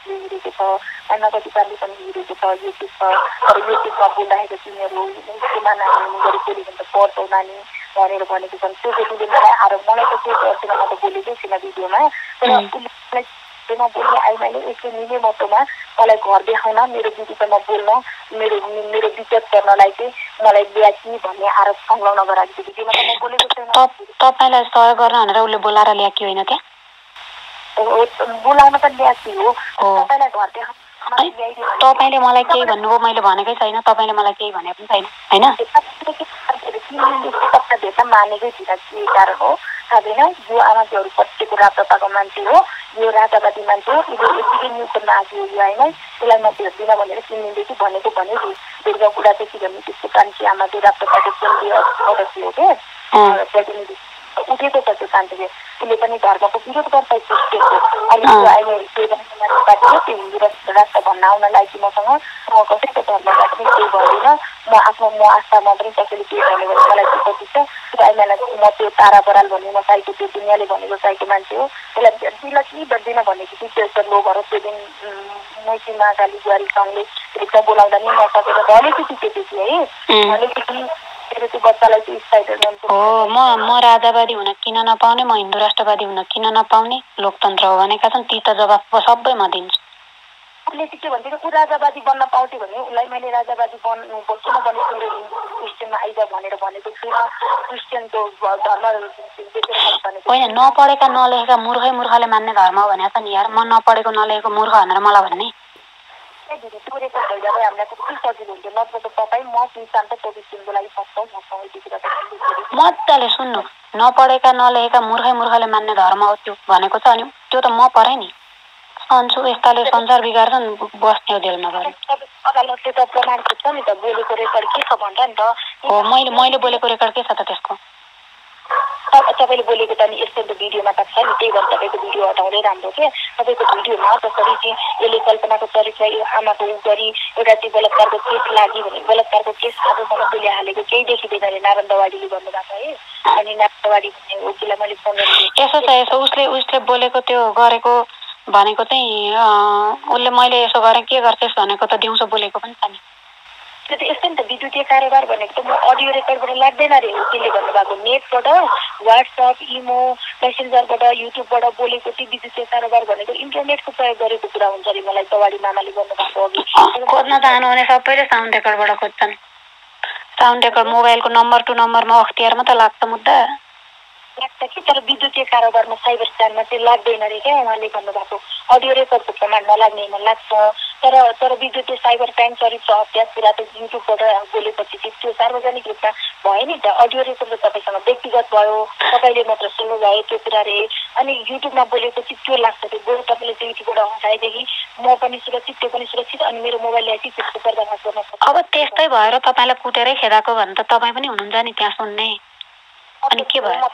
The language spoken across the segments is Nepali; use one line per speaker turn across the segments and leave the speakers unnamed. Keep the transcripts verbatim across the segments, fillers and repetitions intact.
भिडियो हेरेको छ, आमा कतिपयले पनि हेरेको छ, युट्युब छ। तर युट्युबमा बोल्दाखेरि तिनीहरू स्कुलमा नानी गरी बोल्यो भने त पढ्छौ नानी भनेर भनेको छन्। त्यो केटीले मलाई आएर मलाई त केही गर्दैन, म त बोलेकै छैन भिडियोमा। तर उसले भिडियोमा बोल्ने आइमाले यसले मिले मतोमा मलाई घर देखाउन, मेरो दिदीसँग बोल्न, मेरो मेरो विचत गर्नलाई चाहिँ मलाई ल्या कि भन्ने आरोप संलग्न गराएको थियो भिडियोमा। त म बोलेको छैन।
तपाईँलाई सहयोग गर्न भनेर उसले बोलाएर ल्याएको होइन त्यहाँ?
बोलाउन त ल्याएको हो, तपाईँलाई घर देखाउन।
तपाईँले मलाई केही भन्नुभयो? मैले भनेकै छैन, तपाईँले मलाई केही भने पनि छैन होइन?
भेट्न मानेकै थिएन, के कारण हो थाहा छैन। यो आमाजीहरू कतिको राजपाको मान्छे हो, यो राजावादी मान्छे हो। उसले यतिकै न्युजमा आएको यो होइन, उसलाई म भेट्दिनँ भनेर किन्नेदेखि भनेको भने दुर्गा बुढा चाहिँ के भन्ने त्यसको कान्छी आमा चाहिँ राजपाको केन्द्रीय सदस्य हो क्या, प्रतिनिधि उठेको छ त्यो कान्छीले। उसले पनि धर्मको विरोध गर्छ क्रिस्चियनको। अनि त्यो अहिले पार्टीले त्यो हिन्दू राष्ट्र भन्न आउन लागि मसँग म कसैको धर्मलाई पनि केही गर्दिनँ, म आफ्नो म आस्थामा पनि कसैले केही भन्यो भने मलाई दुःख दिन्छ। त्यो आइमालाई म त्यो तारा बराल भन्ने म चाहिएको त्यो दुनियाँले भनेको चाहिएको मान्छे हो। त्यसलाई भेट्दिनँ कि भेट्दिनँ भनेको कि त्यो लो भएर त्यो दिन मैसी महाकाली बुहारी सङ्घले भेट्न बोलाउँदा नि नसकेर भनेको थिएँ त्यति है, भनेपछि मेरो त्यो बच्चालाई चाहिँ स्पाइडरम्यान
हो। म म राजावादी हुन किन नपाउने, म हिन्दू राष्ट्रवादी हुन किन नपाउने, लोकतन्त्र हो भनेका छन्। ती त जवाफ सबै म दिन्छु।
उसले चाहिँ के भन्छ, ऊ राजावादी बन्न पाउँथ्यो भने उसलाई मैले राजावादी बन्नु किन बनेको क्रिस्चियनमा आइज भनेर भनेको छुइनँ। क्रिस्चियनको धर्म
होइन, नपढेका नलेखेका मूर्खै मूर्खले मान्ने धर्म हो भनेको छ नि यार। म नपढेको नलेखेको मूर्ख भनेर मलाई भन्ने
त्यो रेकर्ड भइजाँदा हामीलाई कति सजिलो हुन्थ्यो। नत्र त तपाईँ म किसान त चौबिस दिनको लागि सक्छौँ मसँग यतिखेर
मजाले सुन्नु। नपढेका नलेखेका मूर्खै मूर्खले मान्ने धर्म हो त्यो भनेको छ। अनि त्यो त म पढेँ नि, अन्छु यस्ताले संसार बिगार्छन्, बस्ने जेलमा गरे।
अदालतले त प्रमाण खोज्छ नि त, बोलेको रेकर्ड के छ भन्छ नि त।
हो, मैले मैले बोलेको रेकर्ड के छ त त्यसको?
तपाईँले बोलेको त नि यस्तो त भिडियोमा त छ नि, त्यही भएर तपाईँको भिडियो हटाउँदै राम्रो के। तपाईँको भिडियोमा जसरी चाहिँ यसले कल्पनाको चरित्र यो आमाको उ गरी एउटा चाहिँ बलात्कारको केस लागि भने बलात्कारको केस आजसम्म त्यसले हालेको केही देखिँदैन अरे नारायणवाडीले भन्नुभएको है। अनि नारायणवाडी भन्ने वकिललाई मैले फोन गरेको
यसो छ यसो उसले उसले बोलेको त्यो गरेको भनेको चाहिँ उसले मैले यसो गरेँ के गर्छस् भनेको त दिउँसो बोलेको पनि छ नि।
त्यो त यस्तो नि त विद्युतीय कारोबार भनेको त म अडियो रेकर्डबाट लाग्दैन अरे वकिलले भन्नुभएको। नेटबाट वाट्सएप इमो मेसेन्जरबाट युट्युबबाट बोलेको चाहिँ विद्युतीय कारोबार भनेको इन्टरनेटको प्रयोग गरेको कुरा हुन्छ अरे मलाई चौहाडी मामाले भन्नुभएको अघि।
खोज्न चाहनु भने सबैले साउन्ड रेकर्डबाट खोज्छन्। साउन्ड रेकर्ड मोबाइलको नम्बर टु नम्बरमा अख्तियारमा त लाग्छ मुद्दा
लाग्छ कि, तर विद्युतीय कारोबारमा साइबर स्क्यानमा चाहिँ लाग्दैन अरे क्या उहाँले भन्नुभएको। अडियो रेकर्डको प्रमाण नलाग्नेमा लाग्छ, तर तर विद्युतीय साइबर क्राइम चरित्र हत्या कुरा त युट्युबबाट बोलेपछि चाहिँ त्यो सार्वजनिक रूपमा भयो नि त। अडियो रेकर्ड त तपाईँसँग व्यक्तिगत भयो, तपाईँले मात्र सुन्नुभयो त्यो कुरा रे। अनि युट्युबमा बोलेपछि त्यो लाग्छ त्यो बरु तपाईँले त्यो युट्युबबाट हटाएदेखि म पनि सुरक्षित, त्यो पनि सुरक्षित, अनि मेरो मोबाइल ल्याएपछि त्यसको पर्दाफास गर्न सक्छ।
अब त्यस्तै भएर तपाईँलाई कुटेरै खेदाएको भने त तपाईँ पनि हुनुहुन्छ नि त्यहाँ सुन्ने। अनि के भयो?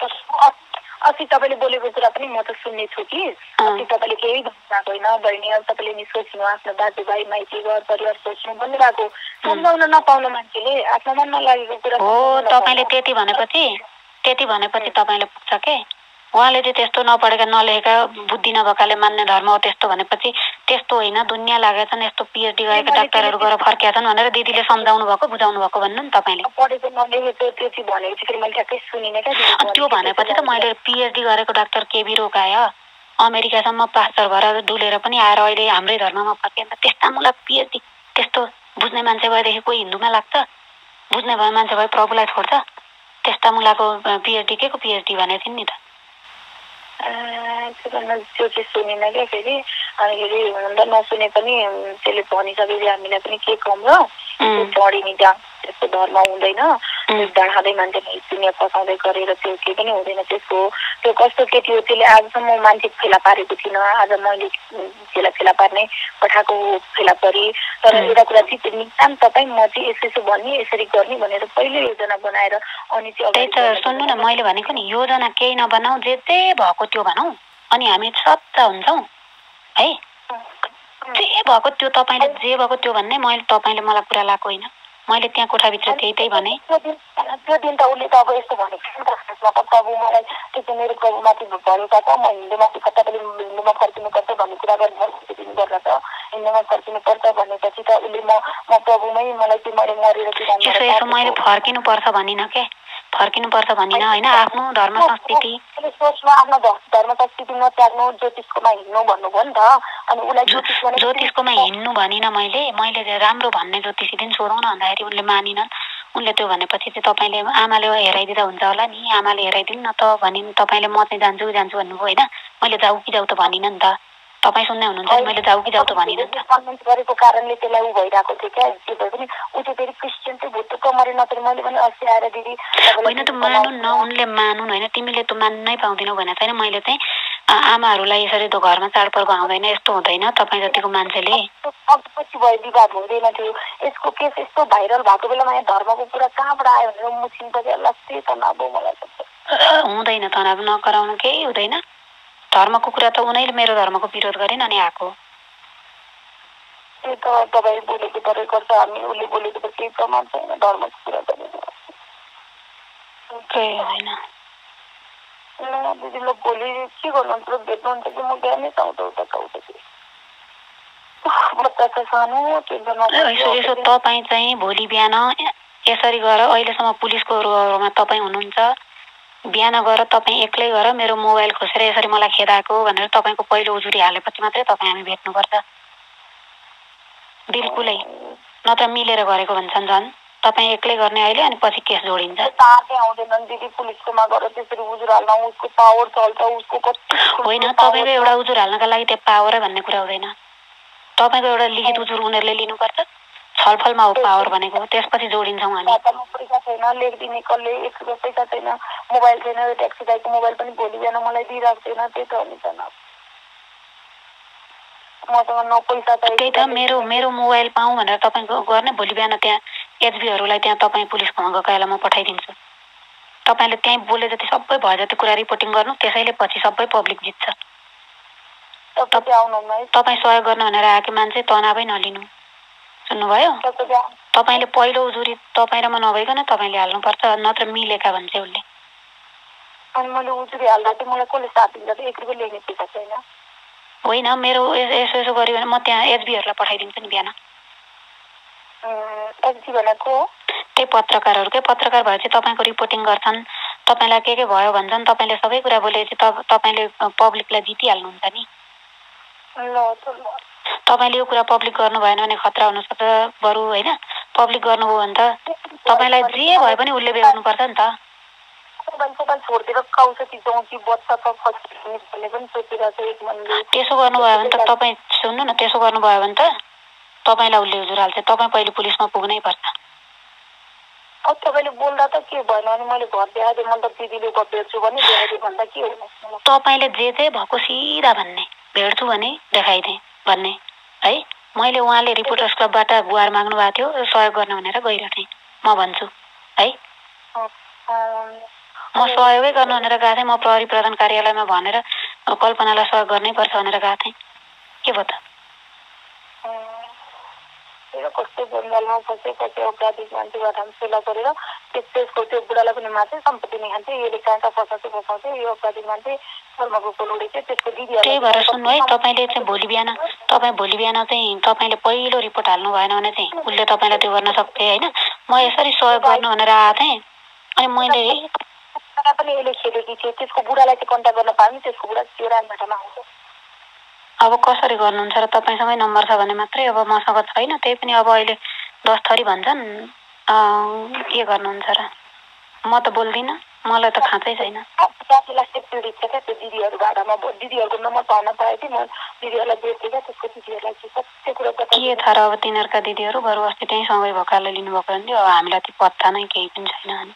अस्ति तपाईँले बोलेको कुरा पनि म त सुन्ने छु कि, अस्ति तपाईँले केही भन्नुभएको होइन बहिनी, अब तपाईँले नि सोच्नु आफ्नो दाजुभाइ माइती घर परिवार सोच्नु भन्नुभएको। सम्झाउन नपाउनु मान्छेले आफ्नो मनमा लागेको कुरा
हो। तपाईँले त्यति भनेपछि त्यति भनेपछि तपाईँले पुग्छ के। उहाँले चाहिँ त्यस्तो नपढेका नलेखेका बुद्धि नभएकाले मान्ने धर्म हो त्यस्तो भनेपछि त्यस्तो होइन, दुनियाँ लागेका छन् यस्तो पिएचडी गरेका डाक्टरहरू गएर फर्किया छन् भनेर दिदीले सम्झाउनु भएको बुझाउनु भएको भन्नु नि तपाईँले।
पढेको नलेखेको त्यो चाहिँ भनेपछि फेरि मैले ठ्याक्कै सुनिनँ क्या।
त्यो भनेपछि त मैले पिएचडी गरेको डाक्टर केबी रोकाय अमेरिकासम्म पास्टर भएर डुलेर पनि आएर अहिले हाम्रै धर्ममा फर्किए। त्यस्ता मुला पिएचडी त्यस्तो बुझ्ने मान्छे भएदेखि कोही हिन्दूमा लाग्छ, बुझ्ने भए मान्छे भए प्रभुलाई छोड्छ। त्यस्ता मुलाको पिएचडी के को पिएचडी भनेको थिइन् नि त।
त्यो चाहिँ सुनिनँ क्या फेरि। अनि फेरि हुँदा नसुने पनि त्यसले भनिसकेपछि हामीलाई पनि के कम र पढिने त्यस्तो धर्म हुँदैन, डाँडाँदै मान्छेलाई दुनियाँ पकाउँदै गरेर त्यो केही पनि हुँदैन। त्यसको त्यो कस्तो केटी हो त्यसले आजसम्म मान्छे फेला पारेको थिइनँ, आज मैले त्यसलाई फेला पार्ने पठाएको फेला परी। तर एउटा कुरा चाहिँ निकाम तपाईँ म चाहिँ यसो यसो भन्ने यसरी गर्ने भनेर पहिले योजना बनाएर अनि चाहिँ
त्यही त सुन्नु न, मैले भनेको नि योजना केही नबनाऊ, जे जे भएको त्यो भनौँ, अनि हामी सच्चा हुन्छौँ है। जे भएको त्यो तपाईँले जे भएको त्यो भन्ने, मैले तपाईँले मलाई कुरा लाएको होइन। मैले त्यहाँ कोठाभित्र त्यही त्यही भने।
त्यो दिन त उसले त अब यस्तो भनेको प्रभु मलाई त्यो चाहिँ मेरो प्रभुमाथि भरोसा छ, म हिन्दूमाथि तपाईँले हिन्दूमा फर्किनुपर्छ भन्ने कुरा गर्नु गर्दा त हिन्दूमा फर्किनुपर्छ भनेपछि त उसले म म प्रभुमै मलाई त्यो मैले मरेर
यसो यसो मैले फर्किनुपर्छ भनिनँ के, फर्किनुपर्छ भनिनँ होइन। आफ्नो धर्म संस्कृति
सोच्नु, आफ्नो धर्म संस्कृति नत्याग्नु, ज्योतिषकोमा हिँड्नु भन्नुभयो नि त। अनि उसलाई
ज्योतिषकोमा हिँड्नु भनिनँ मैले। मैले राम्रो भन्ने ज्योतिषी दिन सोधौँ न भन्दाखेरि उनले मानिनन्। उनले त्यो भनेपछि चाहिँ तपाईँले आमाले हेराइदिँदा हुन्छ होला नि, आमाले हेराइदिनु न त भनिन्। तपाईँले म चाहिँ जान्छु जान्छु भन्नुभयो होइन। मैले जाऊ कि जाऊ त भनिनँ नि त। तपाईँ सुन्दै हुनुहुन्छ नि, मैले जाऊ कि जाऊ त भनिनँ नि त।
कन्भिन्स गरेको कारणले त्यसलाई ऊ भइरहेको थियो क्या। त्यो भए पनि ऊ चाहिँ फेरि क्रिस्चियन चाहिँ भुत्तुक्क मरे नत्र। मैले पनि अस्ति आएर दिदी
होइन त मानुन् न, उनले मानुन् होइन। तिमीले त मान्नै पाउँदैनौ भने छैन। मैले चाहिँ आमाहरूलाई यसरी त घरमा चाडपर्व आउँदैन, यस्तो हुँदैन तपाईँ जतिको मान्छेले।
पछि भयो विवाद हुँदैन थियो। यसको केस यस्तो भाइरल भएको बेलामा यहाँ धर्मको कुरा कहाँबाट आयो भनेर म चिन्ता लाग्थेँ। तनाव मलाई
हुँदैन, तनाव नगराउनु केही हुँदैन। धर्मको कुरा त उनीहरूले मेरो धर्मको विरोध गरेन अनि आएको।
त्यो त तपाईँ बोलेको तरै गर्छ, हामी उसले बोलेको त केही प्रमाण छैन धर्मको कुरा गरेर।
केही हुँदैन।
दिदी ल भोलि के गर्नुहुन्छ, भेट्नुहुन्छ कि म बिहानै आउँदा उता आउँछ कि बच्चा छ सानो।
यसो यसो तपाईँ चाहिँ भोलि बिहान यसरी गएर अहिलेसम्म पुलिसको रोमा तपाईँ हुनुहुन्छ, बिहान गएर तपाईँ एक्लै गएर मेरो मोबाइल खोसेर यसरी मलाई खेदाएको भनेर तपाईँको पहिलो उजुरी हालेपछि मात्रै तपाईँ हामी भेट्नुपर्छ। बिल्कुलै, नत्र मिलेर गरेको भन्छन् झन्। तपाईँ एक्लै गर्ने अहिले अनि पछि केस जोडिन्छ।
आउँदैनन् दिदी पुलिसकोमा गएर त्यसरी उजुर हाल्न, उसको पावर चल्छ उसको कति।
होइन, तपाईँको एउटा उजुर हाल्नका लागि त्यो पावरै भन्ने कुरा हुँदैन। तपाईँको एउटा लिखित उजुर उनीहरूले लिनुपर्छ। छलफलमा हो पावर भनेको, त्यसपछि जोडिन्छौँ हामी।
पैसा छैन लेखिदिने कसले, एक रुपियाँ पैसा छैन, मोबाइल छैन, ट्याक्सी गाडीको मोबाइल पनि भोलि बिहान मलाई दिइरहेको छैन। त्यही त हो नि त। मसँग न पैसा छ।
त्यही त मेरो मेरो मोबाइल पाऊँ भनेर तपाईँ गर्ने। भोलि बिहान त्यहाँ एचबीहरूलाई त्यहाँ तपाईँ पुलिसकोमा गएको बेला म पठाइदिन्छु। तपाईँले त्यहीँ बोले जति सबै भयो जति कुरा रिपोर्टिङ गर्नु, त्यसैले पछि सबै पब्लिक जित्छ। तपाईँ सहयोग गर्न भनेर आएको मान्छे तनावै नलिनु, सुन्नुभयो? तपाईँले पहिलो उजुरी तपाईँ र म नभइकन तपाईँले हाल्नुपर्छ, नत्र मिलेका भन्छ उसले।
अनि मैले उजुरी हाल्दा चाहिँ मलाई कसले साथ दिन्छ त? एक रुपियाँ लेख्ने पैसा छैन।
होइन, मेरो यसो यसो गऱ्यो भने म त्यहाँ एचबीहरूलाई पठाइदिन्छु नि बिहान।
एचबी भनेको
त्यही पत्रकारहरू के पत्रकार भए चाहिँ तपाईँको रिपोर्टिङ गर्छन्, तपाईँलाई के के भयो भन्छन्, तपाईँले सबै कुरा बोलेपछि त तपाईँले पब्लिकलाई जितिहाल्नुहुन्छ नि। तपाईँले यो कुरा पब्लिक गर्नु भएन भने खतरा हुनसक्छ बरु होइन। पब्लिक गर्नुभयो भने त तपाईँलाई जे भए पनि उसले बेहोर्नुपर्छ नि त। त्यसो गर्नुभयो भने त तपाईँ सुन्नु न, त्यसो गर्नुभयो भने त तपाईँलाई उसले उजुर हाल्छ। तपाईँ पहिले पुलिसमा पुग्नै पर्छ।
अब तपाईँले बोल्दा त के भएन अनि मैले घर देखाइदिएँ, म त दिदीले भेट्छु भने देखाइदिएँ भन्दा के हो?
तपाईँले जे जे भएको सिधा भन्ने, भेट्छु भने देखाइदिएँ भन्ने है। मैले उहाँले रिपोर्टर्स क्लबबाट गुहार माग्नु भएको थियो सहयोग गर्न भनेर गइरहेको थिएँ, म भन्छु है। म सहयोगै गर्न भनेर गएको थिएँ। म प्रहरी प्रधान कार्यालयमा भनेर कल्पनालाई सहयोग गर्नै पर्छ भनेर गएको थिएँ। के भयो त?
कस्तो जङ्गलमा फसे कति अपराधिक मान्छेबाट हामी सेला गरेर त्यसको त्यो बुढालाई पनि मान्छे सम्पत्ति नै खान्छ। यसले कहाँ कहाँ फसाउँछ फसाउँछ यो अपराधिक मान्छे धर्मको कोलोडे चाहिँ त्यसको दिदी।
त्यही भएर सुन्नु है, तपाईँले चाहिँ भोलि बिहान तपाईँ भोलि बिहान चाहिँ तपाईँले पहिलो रिपोर्ट हाल्नु भएन भने चाहिँ उसले तपाईँलाई त्यो गर्न सक्थे होइन। म यसरी सहयोग गर्नु भनेर आएको थिएँ अनि मैले
पनि यसले खेलेकी थिएँ। त्यसको बुढालाई चाहिँ कन्ट्याक्ट गर्न पाएँ, त्यसको बुढा त्यो राजमाटामा आउँछ।
अब कसरी गर्नुहुन्छ र? तपाईँसँगै नम्बर छ भने मात्रै। अब मसँग छैन, त्यही पनि अब अहिले दस थरी भन्छन्, के गर्नुहुन्छ र? म त बोल्दिनँ, मलाई त खाँचै छैन।
दिदीहरूको नम्बर पाउन पाएँ कि म दिदीहरूलाई भेट्थेँ क्या, त्यसको दिदीहरूलाई सबै कुरा
के थाहा र? अब तिनीहरूका दिदीहरू बरु अस्ति त्यहीँ सँगै भोकाले लिनुभएको हुन्थ्यो। अब हामीलाई त्यो पत्ता नै केही पनि छैन।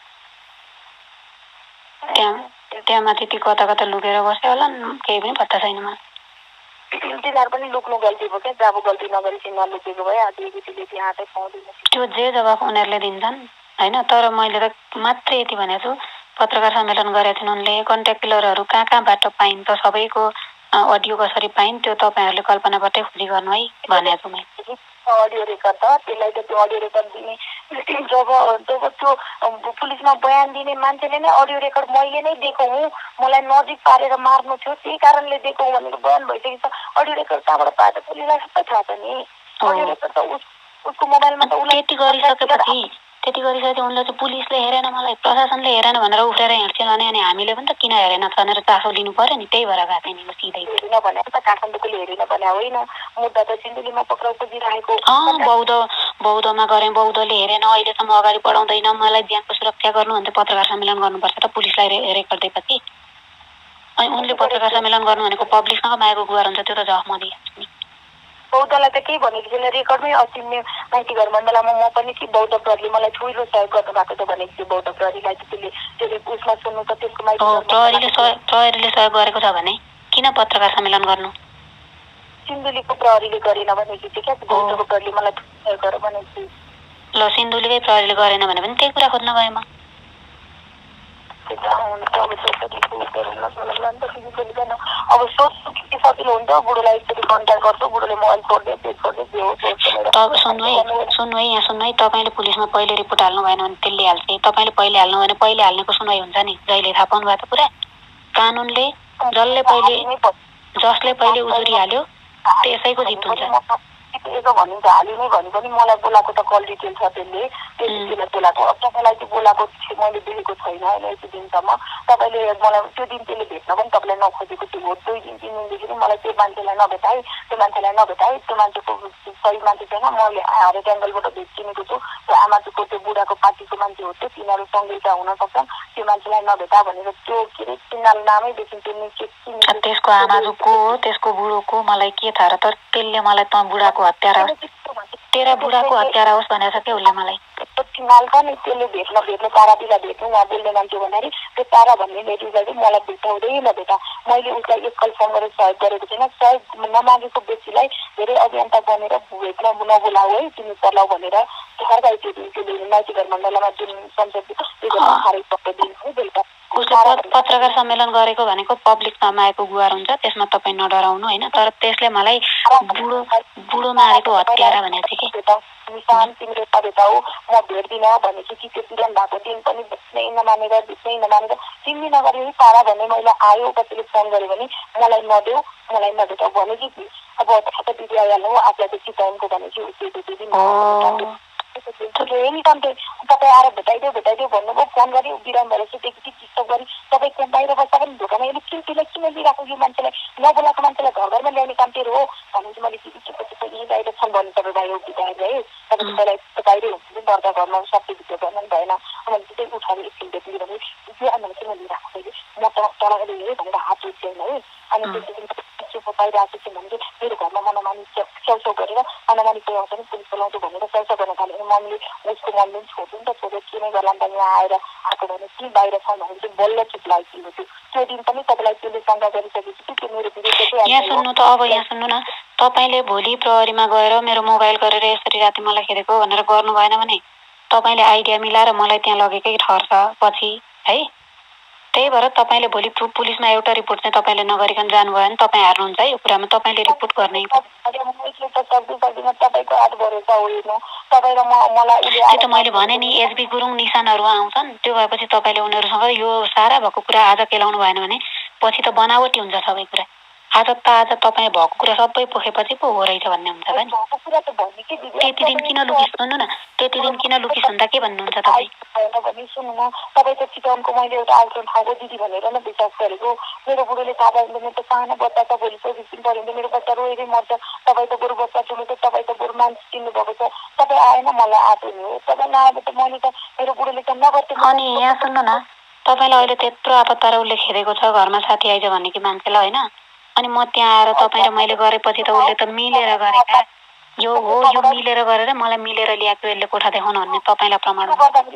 त्यहाँ त्यहाँ माथि ती कता कता लुकेर बस्यो होला, केही पनि पत्ता छैन मलाई।
तिनीहरू पनि लुक्नु गल्ती भयो क्या, जब गल्ती नगरेपछि नलुकेको भए आधीले त्यहाँ हातै पाउँदैन।
त्यो जे जवाफ उनीहरूले दिन्छन् होइन। तर मैले त मात्रै यति भनेको छु, पत्रकार सम्मेलन गरेका थिइन् उनले। कन्ट्याक्ट किलरहरू कहाँ कहाँबाट पाइन्छ, सबैको अडियो कसरी पाइन् त्यो तपाईँहरूले कल्पनाबाटै खोजी गर्नु है भनेको छु मैले।
अडियो रेकर्ड त त्यसलाई त त्यो अडियो रेकर्ड दिने जब जब त्यो पुलिसमा बयान दिने मान्छेले नै अडियो रेकर्ड मैले नै दिएको हुँ, मलाई नजिक पारेर मार्नु थियो त्यही कारणले दिएको हुँ भनेर बयान भइसकेको छ। अडियो रेकर्ड कहाँबाट पाएर पुलिसलाई सबै थाहा छ नि। अडियो रेकर्ड त उस उसको मोबाइलमा त उसलाई
त्यति गरिसकेपछि त्यति गरिसकेपछि उनले चाहिँ पुलिसले हेरेन मलाई, प्रशासनले हेरेन भनेर उफ्रेर हिँड्छन् भने अनि हामीले पनि त किन हेरेन भनेर चासो लिनु पर्यो नि। त्यही भएर गएको थिएँ नि सिधै।
हेरेन भने त काठमाडौँकोले हेरेन भने होइन, मुद्दा त सिन्धुलीमा पक्राउ खोजिरहेको।
अँ बौद्ध बौद्धमा गरेँ, बौद्धले हेरेन, अहिलेसम्म अगाडि बढाउँदैन, मलाई ज्यानको सुरक्षा गर्नु भने पत्रकार सम्मेलन गर्नुपर्छ त पुलिसलाई रेकर्ड दिएपछि। अनि उनले पत्रकार सम्मेलन गर्नु भनेको पब्लिकसँग मागेको गुहार हुन्छ, त्यो त जवाफ म दिइहाल्छु नि।
बौद्धलाई त केही भनेको छैन, रेकर्डमै अस्ति माइती घर मण्डलामा म पनि कि बौद्ध प्रहरीले मलाई ठुलो सहयोग गर्नु भएको छ भनेको थियो। बौद्ध प्रहरीलाई त्यसले त्यसले उसमा सुन्नु त त्यसको माइती
प्रहरीले प्रहरीले सहयोग गरेको छ भने किन पत्रकार सम्मेलन गर्नु?
सिन्धुलीको प्रहरीले गरेन भनेको थियो क्या, बौद्धको प्रहरीले मलाई सहयोग गर भनेको थियो।
ल सिन्धुलीकै प्रहरीले गरेन भने पनि त्यही कुरा खोज्न गएँ म।
अब सोध्नु के सजिलो हुन्छ, बुढोलाई एकचोटि कन्ट्याक्ट गर्छु, बुढोले मोबाइल छोडिदियो त्यो छोडिदियो जे होस्।
सुन्नु है सुन्नु है यहाँ सुन्नु है, तपाईँले पुलिसमा पहिले रिपोर्ट हाल्नु भएन भने त्यसले हाल्छ। तपाईँले पहिले हाल्नु भने पहिले हाल्नेको सुनवाई हुन्छ नि। जहिले थाहा पाउनु भयो त पुरा कानुनले जसले पहिले जसले पहिले उजुरी हाल्यो त्यसैको जित हुन्छ।
यसो भनिन्छ हालि नै भने पनि मलाई बोलाएको त कल डिटेल छ त्यसले त्यसले बोलाएको। अब तपाईँलाई चाहिँ बोलाएको मैले देखेको छैन होइन यति दिनसम्म। तपाईँले मलाई त्यो दिन त्यसले भेट्न पनि तपाईँलाई नखोजेको थियो। दुई दिन तिन दिनदेखि नै मलाई त्यो मान्छेलाई नभेटाएँ त्यो मान्छेलाई नभेटाएँ त्यो मान्छेको सही मान्छे छैन। मैले हरेक एङ्गलबाट भेटिनेको छु। त्यो आमाको त्यो बुढाको पार्टीको मान्छे हो, त्यो तिनीहरू सँगै हुन सक्छन्, त्यो मान्छेलाई नभेटा भनेर त्यो के अरे चिन्नाल नामै देखिन्थ्यो नि।
त्यसको आमाजु को हो, त्यसको बुढो को मलाई के थाहा र? तर त्यसले मलाई त बुढाको हत्यारा तेरा बुढाको हत्यारा होस् भनेको छ क्या उसले मलाई।
चिन्नाल छ नि त्यसले भेट्न भेट्नु तारा दिला भेट्नु उहाँ बोल्ने मान्छे भन्दाखेरि त्यो तारा भन्ने लेडिजलाई चाहिँ मलाई भेटाउँदै नभेटा। मैले उसलाई एकल फोन गरेर सहयोग गरेको छैन। सहयोग नमागेको व्यक्तिलाई धेरै अभियन्ता बनेर भेट्न नबोलाऊ है तिमी पर्लाउ भनेर हर्काइ त्यो दिन त्यो माइती घर मण्डलमा जुन संसद खारेज पक्क दिनु बेलुका
उसले पत्रकार सम्मेलन गरेको भनेको पब्लिकमा मागेको गुहार हुन्छ, त्यसमा तपाईँ नडराउनु होइन। तर त्यसले मलाई बुढो बुढो मारेको हत्यारा भनेको थियो कि
निशान तिमीले नभेटाऊ म भेट्दिनँ भनेपछि कि त्यो पिरन भएको दिन पनि बेच्नै नमानेर बेच्नै नमानेर तिमी नगरे तारा भन्ने मैले आयो कसैले फोन गर्यो भने मलाई नदेऊ मलाई नभेटाऊ भने कि अब त दिदी आइहाल्नु आफूलाई त चिताउनुको भनेपछि उसले त्यो दिन एनी टाइम तपाईँ आएर भेटाइदेऊ भेटाइदेऊ भन्नुभयो। फोन गऱ्यो बिराम भएर सुतेको कि डिस्टर्ब गरी तपाईँ त्यहाँ बाहिर बस्दा पनि ढोकामा यसले किन त्यसलाई किन लिइरहेको यो मान्छेलाई नबोलाएको मान्छेलाई घर घरमा ल्याउने काम तेरो हो भनेपछि मैले दिदी के पछि यहीँ बाहिर छन् भने तपाईँ बाहिर बिताएर है तपाईँ तपाईँलाई बाहिरै हुन्छ दर्ता गर्न सक्ने भित्र गर्न पनि भएन। मैले चाहिँ उठाएर एकछिन बेच्ने भने यो आमा किन लिइरहेको मैले म त तल हेरेँ भनेर हात उठ्दैन है। अनि त्यसपछि बाहिर आएको थियो भने चाहिँ मेरो घरमा मनमानी छेउछाउ गरेर मनमानी कोही आउँछ नि पुलिस बोलाउँछु भनेर छेउछाउ गर्न थाल्यो। मम्मीले उसको मम्मीले पनि छोड्नु नि त छोडेर के नै गर्ला नि त यहाँ आएर आएको भने कि बाहिर छ भने चाहिँ बल्ल चुप लागिदिनु थियो। त्यो दिन पनि तपाईँलाई त्यसले शङ्का गरिसकेपछि त्यो मेरो विरुद्ध
यहाँ सुन्नु त अब यहाँ सुन्नु न, तपाईँले भोलि प्रहरीमा गएर मेरो मोबाइल गरेर यसरी राति मलाई खेदेको भनेर गर्नु भएन भने तपाईँले आइडिया मिलाएर मलाई त्यहाँ लगेकै ठर्छ पछि है। त्यही भएर तपाईँले भोलि पुलिसमा एउटा रिपोर्ट चाहिँ तपाईँले नगरिकन जानुभयो भने तपाईँ हार्नुहुन्छ है यो कुरामा। तपाईँले रिपोर्ट गर्नै त्यो त मैले भने नि एसबी गुरुङ निशानहरू आउँछन्। त्यो भएपछि तपाईँले उनीहरूसँग यो सारा भएको कुरा आज केलाउनु भएन भने पछि त बनावटी हुन्छ सबै कुरा। आज त आज तपाईँ भएको कुरा सबै पोखेपछि पो हो रहेछ भन्ने हुन्छ त नि। त्यति दिन किन लुकिस भन्नु न, त्यति दिन किन लुकिस भन्दा के भन्नुहुन्छ तपाईँ?
सुन्नु न तपाईँ त चितवनको मैले एउटा आउटन ठाउँको दिदी भनेर नै विश्वास गरेको। मेरो बुढोले थाहा भयो भने त सानो बच्चा त भोलि चौबिस दिन पऱ्यो भने मेरो बच्चा रोएरै मर्छ। तपाईँ त बरु बच्चा ठुलो छ, तपाईँ त बरु मान्छे चिन्नु भएको छ, तपाईँ आएन मलाई आएको नि हो। तपाईँ नआए त मैले त मेरो बुढोले त नगर्थ्यो।
अनि यहाँ सुन्नु न, तपाईँलाई अहिले त्यत्रो आपतबाट उसले खेदेको छ घरमा साथी आइज भने कि मान्छेलाई होइन। अनि म त्यहाँ आएर तपाईँ र मैले गरेपछि त उसले त मिलेर गरेका यो हो यो मिलेर गरेर मलाई मिलेर ल्याएको यसले कोठा देखाउनु भन्ने तपाईँलाई प्रमाण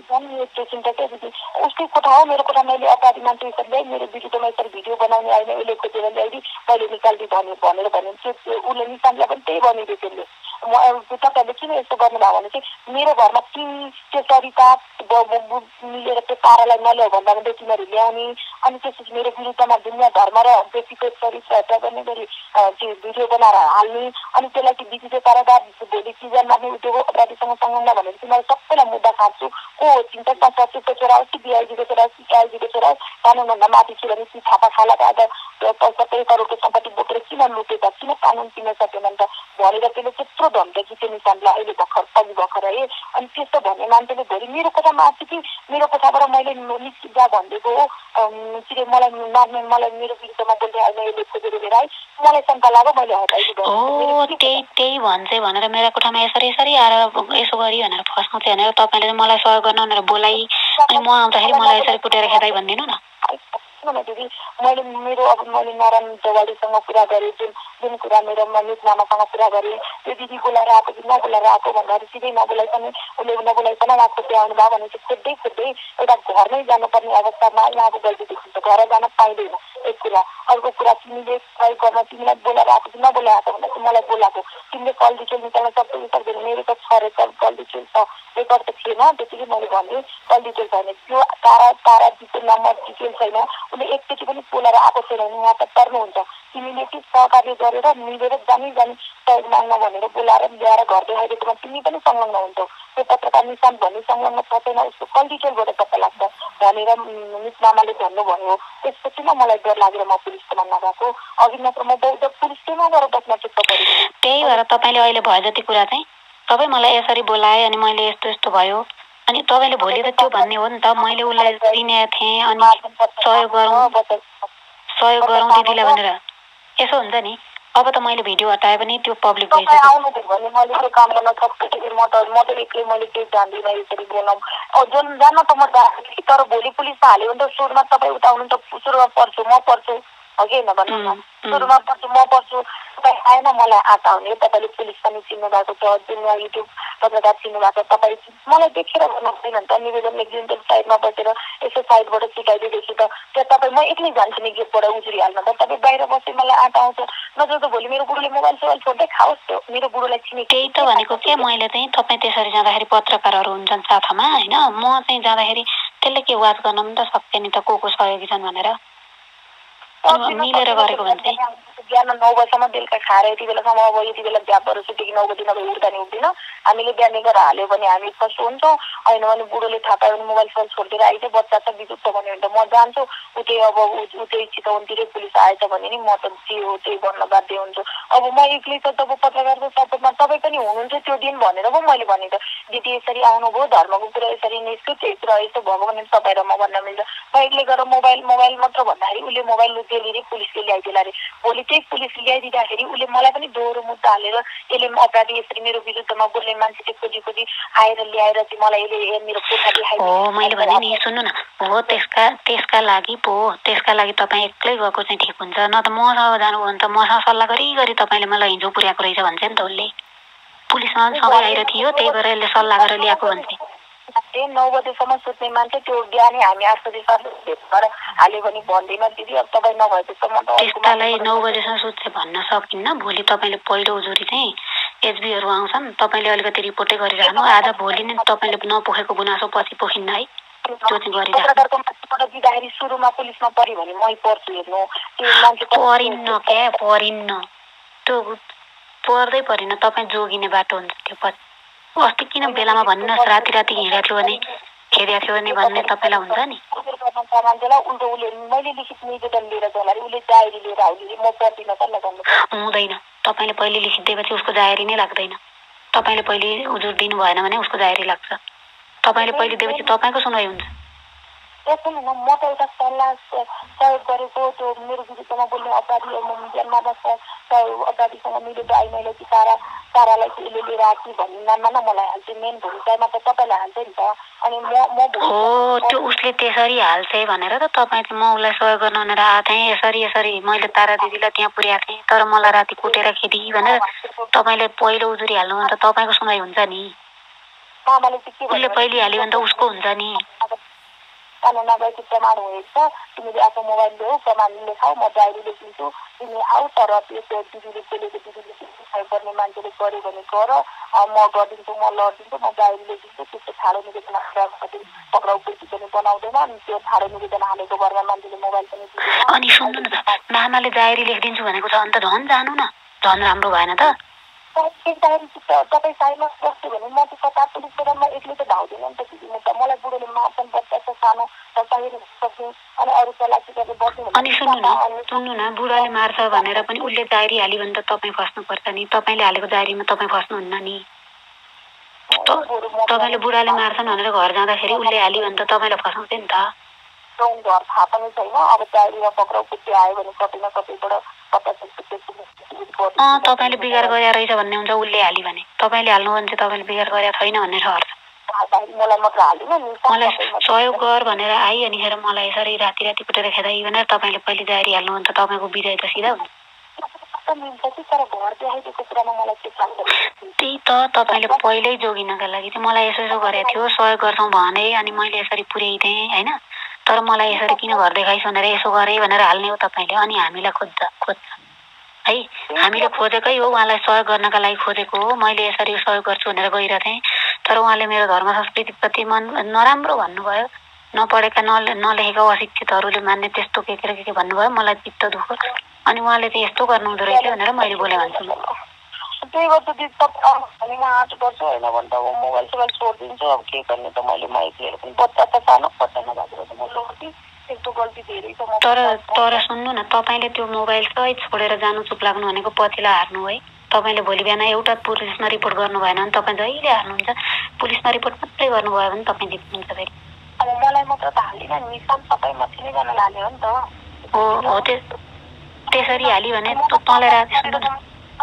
उसकै कोठा हो मेरो कोठा। मैले अगाडि मान्छे यसरी ल्याएँ मेरो भिडियोमा यसरी भिडियो बनाउने आएन उसले खोजेर ल्याइदिए मैले निकालिदिएँ भन्यो भनेर भन्यो त्यो उसले निशानलाई पनि त्यही भनिदियो त्यसले। म तपाईँहरूले किन यस्तो गर्नुभयो भने चाहिँ मेरो घरमा तिमी त्यो सरिता मिलेर त्यो तारालाई नल्याऊ भन्दा पनि तिमीहरू ल्याउने अनि त्यसपछि मेरो विरुद्धमा दुनियाँ धर्म र व्यक्तिगत चरित्र हत्या गर्ने गरी त्यो भिडियो बनाएर हाल्ने अनि त्यसलाई त्यो विधिको कारोबार भोलि सिजन मार्ने उद्योग अपराधीसँग संलग्न भनेर तिमीहरू सबैलाई मुद्दा खाँच्छु को हो चिन्ता सचिवको छोरा होस् कि डिआइजीको छोरा होस् कि एआइजीको छोरा होस् कानुनभन्दा माथि छु भने ती छापा खालाका आज सत्तरी करोडको सम्पत्ति बोकेर किन लुटेका किन कानुन किन सकेनन् त भनेर त्यसले त्यत्रो धम्की त्यो निशानलाई अहिले भर्खर अघि भर्खर है अनि त्यस्तो भन्ने मान्छेले भोलि मेरो कोठामा आएको कि मेरो कोठाबाट मैले निश्चित जा भनिदिएको हो के मलाई मार्ने मलाई मेरो विरुद्धमा बोल्दै आएन यसले खोजेर लिएर है मलाई शङ्का लाग्यो मैले हटाइदिएको
हो त्यही त्यही भन्छ भनेर मेरो कोठामा यसरी यसरी आएर यसो गरी भनेर फस्नु थियो भनेर तपाईँले मलाई सहयोग गर्न भनेर बोलाइ अनि म आउँदाखेरि मलाई यसरी कुटेर खेदाइ भनिदिनु न
दिदी मैले मेरो अब मैले नारायण देवालीसँग कुरा गरेँ जुन जुन कुरा मेरो मनित मामासँग कुरा गरेँ त्यो दिदी बोलाएर आएको कि नबोलाएर आएको भन्दाखेरि सिधै नबोलाइकन उसले नबोलाइकन उहाँको त्यो आउनुभयो भने चाहिँ खोज्दै खोज्दै एउटा घरमै जानुपर्ने अवस्थामा उहाँको गल्ती देखिन्छ घर जान पाइँदैन एक कुरा अर्को कुरा तिमीले प्रयोग गर्न तिमीलाई बोलाएर आएको कि नबोलाएको भन्दा चाहिँ मलाई बोलाएको तिमीले कल डिटेल निकाल्न सक्छौ सक्दैन मेरो त छ रेकर्ड कल डिटेल छ रेकर्ड त थिएन त्यतिकै मैले भने कल डिटेल छैन त्यो तारा तारा डिटेल नम्बर डिटेल छैन उसले एकचोटि पनि बोलाएर आएको छैन भने उहाँ त पर्नुहुन्छ तिमीले चाहिँ सहकार्य गरेर मिलेर जानी जानी सहयोग माग्न भनेर बोलाएर ल्याएर घर देखाइदिएकोमा तिमी पनि संलग्न हुन्छौ त्यो पत्रकार निशान भन्ने संलग्न छ छैन उसको कल डिटेलबाट पत्ता लाग्छ भनेर मिस मामाले भन्नुभयो त्यसपछि न मलाई डर लागेर म पुलिसकोमा नगएको अघि मात्र म बौद्ध पुलिसकोमा गएर बस्न चुप्प परेँ
त्यही भएर तपाईँले अहिले भयो जति कुरा चाहिँ तपाईँ मलाई यसरी बोलाए अनि मैले यस्तो यस्तो भयो अनि तपाईँले भोलि त त्यो भन्ने हो नि त मैले उसलाई चिनेको थिएँ अनि सहयोग गरौँ सहयोग गरौँ दिदीलाई भनेर यसो हुन्छ नि अब त मैले भिडियो हटाए पनि त्यो पब्लिक भइसक्यो
आउनुभयो भने मैले त्यो काम गर्न सक्छु म त म त एक्लै मैले केही जान्दिनँ यसरी बोलाउँ जुन जान त म जान्छु तर भोलि पुलिसमा हाल्यो भने त सुरुमा तपाईँ उता हुनु त सुरुमा पर्छु म पर्छु अघि होइन भन्नु न सुरुमा पर्छु म पर्छु तपाईँ आएन मलाई आँटा हुने तपाईँले पुलिस पनि चिन्नु भएको छ जुन युट्युब पत्रकार चिन्नु भएको छ तपाईँ मलाई देखेर भन्नुहुँदैन नि त निवेदन लेखिदिन्छ साइडमा बसेर यसो साइडबाट सिकाइदिएदेखि त त्यहाँ तपाईँ म एक्लै जान्छु नि गेटबाट उजुरिहाल्न त तपाईँ बाहिर बसेँ मलाई आँटा आउँछ नत्र त भोलि मेरो बुढोले मोबाइल सोबाइल छोड्दै खाओस् त्यो मेरो बुढोलाई चिने
त्यही त भनेको के मैले चाहिँ तपाईँ त्यसरी जाँदाखेरि पत्रकारहरू हुन्छन् साथमा होइन म चाहिँ जाँदाखेरि त्यसले के वाच गर्न पनि त सक्छ नि त को को सहयोगी छन् भनेर मिलेर गरेको भने
बिहान नौ बजीसम्म बेलुका खाएर यति बेलासम्म अब यति बेला ग्यापहरू सुतेको नौ बजी नभए उठ्दा नि उठ्दैन हामीले बिहान गरेर हाल्यो भने हामी कस्तो हुन्छौँ होइन भने बुढोले थाहा पायो भने मोबाइल फोन छोडिदिएर आइज बच्चा छ बिजुक्त भन्यो भने त म जान्छु उतै अब उतै चितवनतिरै पुलिस आएछ भने नि म त जे हो त्यही गर्न बाध्य हुन्छु अब म एक्लै त तब पत्रकारको सपोर्टमा तपाईँ पनि हुनुहुन्छ त्यो दिन भनेर पो मैले भने त दिदी यसरी आउनुभयो धर्मको कुरा यसरी निस्क्यो त्यही कुरा यस्तो भएको भने तपाईँ र म भन्न मिल्छ म एक्लै गरेर मोबाइल मोबाइल मात्र भन्दाखेरि उसले मोबाइल लुटेर पुलिसले ल्याइदिएला अरे भोलि त्यही पुलिस ल्याइदिँदाखेरि उसले मलाई पनि दोहोरो मुद्दा हालेर यसले अपराधी यसरी मेरो विरुद्धमा बोल्ने मान्छेले खोजी खोजी आएर ल्याएर चाहिँ मलाई यसले मेरो कोठा देखाइदियो
हो मैले भने नि सुन्नु न हो त्यसका त्यसका लागि पो त्यसका लागि तपाईँ एक्लै गएको चाहिँ ठिक हुन्छ न त मसँग जानुभयो भने त मसँग सल्लाह गरी गरी तपाईँले मलाई हिजो पुर्याएको रहेछ भन्छ नि त उसले पुलिसमा सँगै आइरहेको थियो त्यही भएर यसले सल्लाह गरेर ल्याएको भन्छ
नौ बजेसम्म सुत्ने मान्छे त्यो बिहानै हामी आठ बजीसम्म भेट हाल्यो भने भन्दैन दिदी अब तपाईँ नभए त्यसम्म त
त्यस्तालाई नौ बजेसम्म सुत्छ भन्न सकिन्न भोलि तपाईँले पहिलो उजुरी चाहिँ एचबीहरू आउँछन् तपाईँले अलिकति रिपोर्टै गरिरहनु आज भोलि नै तपाईँले नपोखेको गुनासो पछि पोखिन्न है त्यो चाहिँ गरिरहनु
दिँदाखेरि सुरुमा पुलिसमा पऱ्यो भने मै पर्छु हेर्नु त्यो मान्छे
परिन्न क्या परिन्न त्यो पर्दै परेन तपाईँ जोगिने बाटो हुन्छ त्यो पछि अस्ति किन बेलामा भन्नुहोस् राति राति हिँडेको थियो भने खेदेको थियो भने भन्ने तपाईँलाई हुन्छ नि
मान्छेलाई उल्टो उसले मैले लिखित निवेदन लिएर जाँदाखेरि उसले डायरी लिएर आउने म पर्दिनँ त लगाउनु
हुँदैन तपाईँले पहिले लिखित दिएपछि उसको जाहेरी नै लाग्दैन तपाईँले पहिले उजुर दिनु भएन भने उसको जाहेरी लाग्छ तपाईँले पहिले दिएपछि तपाईँको सुनवाई हुन्छ
त्यसो न म त एउटा सल्लाह सहयोग गरेको त्यो मेरो विरुद्धमा बोल्ने अपराधी जन्मा बस्छ अपराधीसँग मिलेको आई मैले कि तारा तारालाई चाहिँ उसले लिएर आएको भन्ने नाममा न मलाई हाल्छ मेन भूमिकामा त तपाईँलाई हाल्छ नि त अनि म म
हो त्यो उसले त्यसरी हाल्छ भनेर त तपाईँ चाहिँ म उसलाई सहयोग गर्न भनेर आएको थिएँ यसरी यसरी मैले तारा दिदीलाई त्यहाँ पुर्याएको थिएँ तर मलाई राति कुटेर खेदी भनेर तपाईँले पहिलो उजुरी हाल्नु भने त तपाईँको सुनवाई हुन्छ नि उसले पहिले हाल्यो भने त उसको हुन्छ नि
कानुन नगएपछि प्रमाण भएको छ तिमीले आफ्नो मोबाइल ल्याऊ प्रमाण लेखाऊ म डायरी लेखिदिन्छु तिमी आऊ तर त्यो दिदीले त्यसले दिदीले सहयोग गर्ने मान्छेले गर्यो भने गर म गरिदिन्छु म लडिदिन्छु म डायरी लेखिदिन्छु त्यस्तो ठाडो निवेदन पक्राउ पेटी पनि बनाउँदैन अनि त्यो ठाडो निवेदन हालेको घरमा मान्छेले मोबाइल पनि दिँदैन।
अनि सुन्नु न मामाले डायरी लेखिदिन्छु भनेको छ अन्त झन् जानु न झन् राम्रो भएन त
तपाईँ साइडमा बस्यो भने म त्यो कता पुलिस स्टेसनमा एक्लै त धाउँदैन नि त दिदी म त मलाई बुढोले मार्छन् बच्चा छ सानो तपाईँ सक्ने अनि अरू चलाची गरेर बस्नु
अनि सुन्नु न सुन्नु न बुढाले मार्छ भनेर पनि उसले डायरी हाल्यो भने त तपाईँ फस्नुपर्छ नि तपाईँले हालेको डायरीमा तपाईँ फस्नुहुन्न नि तपाईँले बुढाले मार्छन् भनेर घर जाँदाखेरि उसले हाल्यो भने त तपाईँलाई फसाउँथ्यो नि त
घर थाहा पनि छैन अब डायरीमा पक्राउ पुच्ची आयो भने कतै न कतैबाट
अँ तपाईँले बिगार गरेर रहेछ भन्ने हुन्छ उसले हाल्यो भने तपाईँले हाल्नु भने चाहिँ तपाईँले बिगार गरेर छैन भन्ने ठहर्छ मलाई सहयोग गर भनेर आइ अनिखेर मलाई यसरी राति राति कुटेर खेदाइ भनेर तपाईँले पहिले डायरी हाल्नु भने त तपाईँको विजय त सिधा हुन्छ त्यही त तपाईँले पहिल्यै जोगिनका लागि चाहिँ मलाई यसो यसो गरेको थियो सहयोग गर्छौँ भने अनि मैले यसरी पुर्याइदिएँ होइन तर मलाई यसरी किन घर देखाइस् भनेर यसो गरेँ भनेर हाल्ने हो तपाईँले अनि हामीलाई खोज्छ खोज्छ है हामीले खोजेकै हो उहाँलाई सहयोग गर्नका लागि खोजेको हो मैले यसरी सहयोग गर्छु भनेर गइरहेको थिएँ तर उहाँले मेरो धर्म संस्कृतिप्रति मन नराम्रो भन्नुभयो नपढेका नले नलेखेका अशिक्षितहरूले मान्ने त्यस्तो के के के भन्नुभयो मलाई चित्त दुःख अनि उहाँले चाहिँ यस्तो गर्नुहुँदो रहेछ भनेर मैले बोले भन्छु
त्यही गर्छु दिदी तपाईँ म आठ गर्छु होइन भने त अब मोबाइल सोबाइल छोडिदिन्छु अब के गर्ने त मैले माइक लिएर पनि बच्चा त सानो बच्चा नभएको त म लड्थेँ त्यस्तो गल्ती धेरै छ
तर तर सुन्नु न तपाईँले त्यो मोबाइल सहित छोडेर जानु चुप लाग्नु भनेको पछिलाई हार्नु है तपाईँले भोलि बिहान एउटा पुलिसमा रिपोर्ट गर्नु भएन भने तपाईँ जहिले हार्नुहुन्छ पुलिसमा रिपोर्ट मात्रै गर्नुभयो भने तपाईँ जित्नुहुन्छ फेरि
अब मलाई मात्र त हालिनँ निशान सबै मसिनैजना हाल्यो हो नि त
हो हो त्यसरी हाल्यो भने तँलाई राति सुन्नु न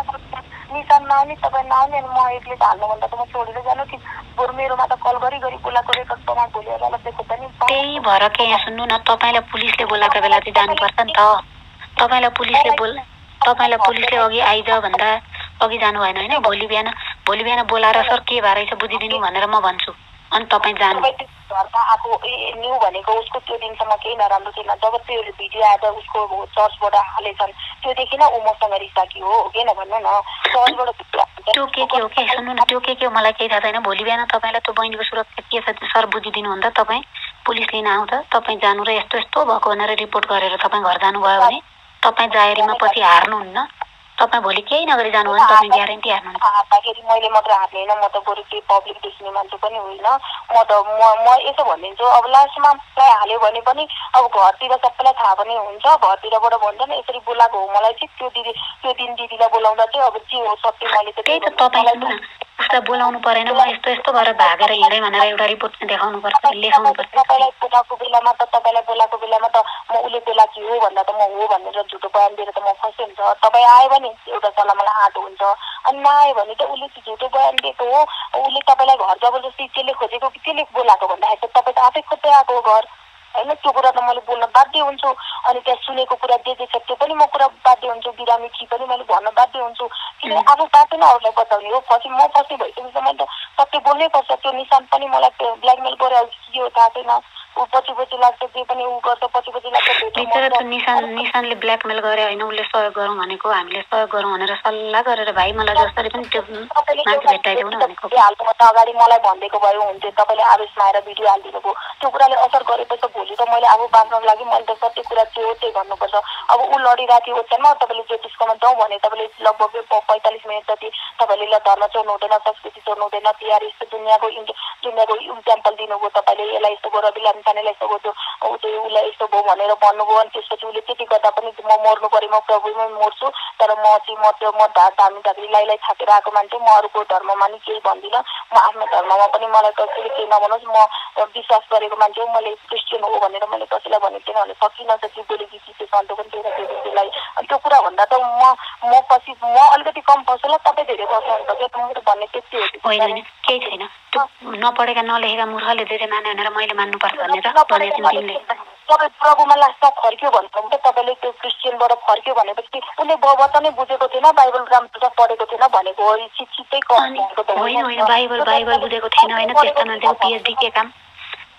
निशान नआउने तपाईँ नआउने अनि म एक्लै त हाल्नुभन्दा त म छोडेर जानु थिएँ बरु मेरोमा त कल गरी गरी बोलाएको रेकर्ड प्रमाण भोलि अदालत देख्दा नि
त्यही भएर के यहाँ सुन्नु न तपाईँलाई पुलिसले बोलाएको बेला चाहिँ जानुपर्छ नि त तपाईँलाई पुलिसले बोल तपाईँलाई पुलिसले अघि आइज भन्दा अघि जानु भएन होइन भोलि बिहान भोलि बिहान बोलाएर सर के भएर रहेछ बुझिदिनु भनेर म भन्छु अनि तपाईँ जानु
घरमा आएको ए न्यू भनेको उसको त्यो दिनसम्म केही नराम्रो थिएन जब त्यो भिडियो आएर उसको चर्चबाट हालेछन् त्योदेखि नै ऊ मसँग रिसाकी हो किन भन्नु न चर्चबाट
त्यो के के हो के सुन्नु न त्यो के के हो मलाई केही थाहा छैन भोलि बिहान तपाईँलाई त्यो बहिनीको सुरक्षा के छ सर बुझिदिनु भन्दा तपाईँ पुलिस लिन आउँछ तपाईँ जानु र यस्तो यस्तो भएको भनेर रिपोर्ट गरेर तपाईँ घर जानुभयो भने तपाईँ जाहेरीमा पछि हार्नुहुन्न तपाईँ भोलि केही नगरी जानु भने तपाईँ ग्यारेन्टी हार्नुहुन्छ
हार्दाखेरि मैले मात्र हार्ने होइन म त बरु केही पब्लिक देखिने मान्छे पनि होइन म त म म यसो भनिदिन्छु अब लास्टमा मलाई हाल्यो भने पनि अब घरतिर सबैलाई थाहा पनि हुन्छ घरतिरबाट भन्छ नि यसरी बोलाएको हो मलाई चाहिँ त्यो दिदी त्यो दिन दिदीलाई बोलाउँदा चाहिँ अब के हो सबै मैले
त्यही त तपाईँलाई उसलाई बोलाउनु परेन म यस्तो यस्तो गरेर भागेर हिँडेँ भनेर एउटा रिपोर्ट चाहिँ देखाउनु पर्छ लेखाउनु पर्छ
तपाईँलाई बोलाएको बेलामा त तपाईँलाई बोलाएको बेलामा त म उसले बोलाएको हो भन्दा त म हो भनेर झुटो बयान दिएर त म फसेँ हुन्छ तपाईँ आयो भने एउटा सल्लाह मलाई आँटो हुन्छ अनि नआयो भने त उसले झुटो बयान दिएको हो उसले तपाईँलाई घर जबरजस्ती त्यसले खोजेको कि त्यसले बोलाएको भन्दाखेरि त तपाईँ त आफै खोज्दै आएको घर होइन त्यो कुरा त मैले बोल्न बाध्य हुन्छु अनि त्यहाँ सुनेको कुरा जे जे छ त्यो पनि म कुरा बाध्य हुन्छु बिरामी कि पनि मैले भन्न बाध्य हुन्छु किनभने आफू बाटो नै अरूलाई बताउने हो पछि म पछि भइसकेपछि मैले त सत्य बोल्नै पर्छ त्यो निशान पनि मलाई ब्ल्याकमेल गरेर के हो थाहा छैन ऊ पछि पछि लाग्छ जे पनि ऊ गर्छ पछि पछि लाग्छ
निशान निशानले ब्ल्याकमेल गरे होइन उसले सहयोग गरौँ भनेको हामीले सहयोग गरौँ भनेर सल्लाह गरेर भाइ मलाई जसरी पनि त्यो मान्छे भेट्टाइदेऊ न भनेको
हाल्नुभन्दा अगाडि मलाई भनिदिएको भए हुन्थ्यो तपाईँले आवेशमा आएर भिडियो हालिदिनु भयो त्यो कुराले असर गरेपछि भोलि त मैले आफू बाँच्नको लागि मैले त सबै कुरा त्यो त्यही गर्नुपर्छ अब ऊ लडिरहेको थियो ओछ्यानमा तपाईँले ज्योतिषकोमा जाउँ भने तपाईँले लगभग पैँतालिस मिनट जति तपाईँले ल धर्म चोर्नु हुँदैन संस्कृति चोर्नु हुँदैन तिहार यस्तो दुनियाँको दुनियाँको इक्जाम्पल दिनुभयो तपाईँले यसलाई यस्तो गर बिलामी सानेलाई यस्तो गर्छु ऊ चाहिँ उसलाई यस्तो भयो भनेर भन्नुभयो अनि त्यसपछि उसले त्यति गर्दा पनि म मर्नु पऱ्यो म प्रभुमै मर्छु तर म चाहिँ म त्यो म धामी धामी लाइलाई छापेर आएको मान्छे म अरूको धर्ममा नि केही भन्दिनँ म आफ्नो धर्ममा पनि मलाई कसैले केही नभनोस् म विश्वास गरेको मान्छे हो मैले क्रिस्चियन हो भनेर मैले कसैलाई भनेको थिएन भने सकि नसकी बोलेकी चिज सन्तो पनि दिएर त्यसलाई अनि त्यो कुरा भन्दा त म म पछि म अलिकति कम फस्छु ल तपाईँ धेरै फस्नुहुन्छ क्या त भन्ने त्यति हो
होइन केही छैन त्यो नपढेका नलेखेका मूर्खले जे जे माने भनेर मैले मान्नुपर्छ भनेर भनेको तिमीले
तपाईँ प्रभुमा लास्टमा फर्क्यो भन्नुहुन्छ तपाईँले त्यो क्रिस्चियनबाट फर्क्यो भनेपछि उसले वचनै बुझेको थिएन बाइबल राम्रो पढेको थिएन भनेको हो शिक्षितै
होइन होइन बाइबल बाइबल बुझेको थिएन होइन त्यस्ता मान्छेको पिएचडी के काम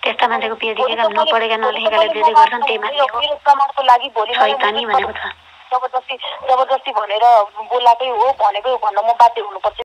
त्यस्ता मान्छेको पिएचडी के काम नपढेका नलेखेकाले पिएचडी गर्छन् त्यही मान्छे हो
मेरो प्रमाणको लागि भोलि
शैतानी भनेको छ
जबरजस्ती जबरजस्ती भनेर बोलाकै हो भनेकै हो भन्न म बाध्य हुनुपर्छ